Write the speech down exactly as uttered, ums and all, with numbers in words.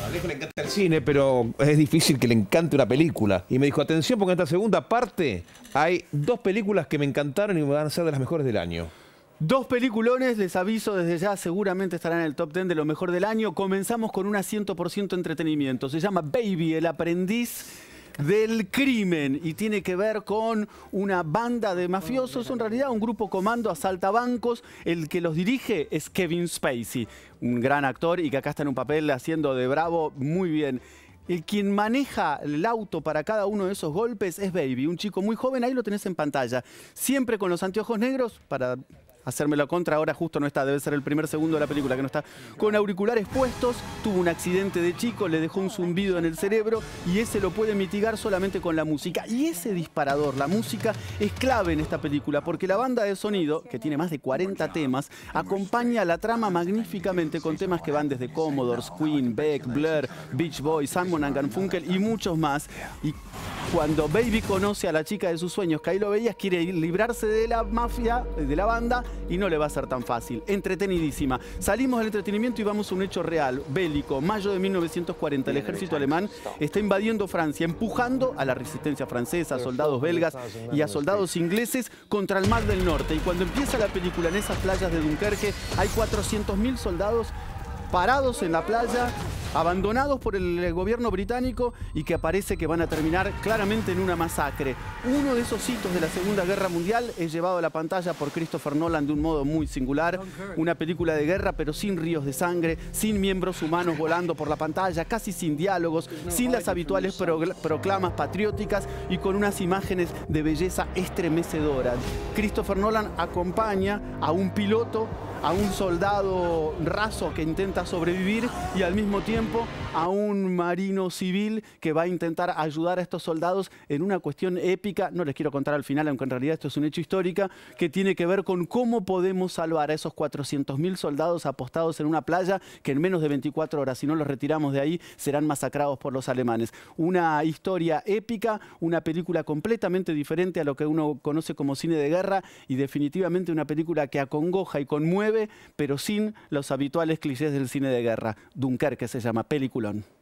A Alejo le encanta el cine, pero es difícil que le encante una película. Y me dijo, atención, porque en esta segunda parte hay dos películas que me encantaron y van a ser de las mejores del año. Dos peliculones, les aviso desde ya, seguramente estarán en el top diez de lo mejor del año. Comenzamos con una cien por ciento entretenimiento. Se llama Baby, el aprendiz del crimen, y tiene que ver con una banda de mafiosos, en realidad un grupo comando asalta bancos. El que los dirige es Kevin Spacey, un gran actor y que acá está en un papel haciendo de bravo muy bien. El quien maneja el auto para cada uno de esos golpes es Baby, un chico muy joven, ahí lo tenés en pantalla, siempre con los anteojos negros para hacerme la contra, ahora justo no está, debe ser el primer segundo de la película que no está, con auriculares puestos, tuvo un accidente de chico, le dejó un zumbido en el cerebro y ese lo puede mitigar solamente con la música. Y ese disparador, la música, es clave en esta película porque la banda de sonido, que tiene más de cuarenta temas, acompaña la trama magníficamente con temas que van desde Commodores, Queen, Beck, Blur, Beach Boys, Simon and Garfunkel y muchos más. Y cuando Baby conoce a la chica de sus sueños, que ahí lo veías, quiere librarse de la mafia, de la banda, y no le va a ser tan fácil. Entretenidísima. Salimos del entretenimiento y vamos a un hecho real, bélico. Mayo de mil novecientos cuarenta, el ejército alemán está invadiendo Francia, empujando a la resistencia francesa, a soldados belgas y a soldados ingleses contra el Mar del Norte. Y cuando empieza la película en esas playas de Dunkerque, hay cuatrocientos mil soldados parados en la playa, abandonados por el gobierno británico y que parece que van a terminar claramente en una masacre. Uno de esos hitos de la Segunda Guerra Mundial es llevado a la pantalla por Christopher Nolan de un modo muy singular. Una película de guerra pero sin ríos de sangre, sin miembros humanos volando por la pantalla, casi sin diálogos, sin las habituales pro proclamas patrióticas y con unas imágenes de belleza estremecedoras. Christopher Nolan acompaña a un piloto, a un soldado raso que intenta sobrevivir y al mismo tiempo a un marino civil que va a intentar ayudar a estos soldados en una cuestión épica, no les quiero contar al final, aunque en realidad esto es un hecho histórico, que tiene que ver con cómo podemos salvar a esos cuatrocientos mil soldados apostados en una playa que en menos de veinticuatro horas, si no los retiramos de ahí, serán masacrados por los alemanes. Una historia épica, una película completamente diferente a lo que uno conoce como cine de guerra y definitivamente una película que acongoja y conmueve, pero sin los habituales clichés del cine de guerra. Dunkerque se llama, peliculón.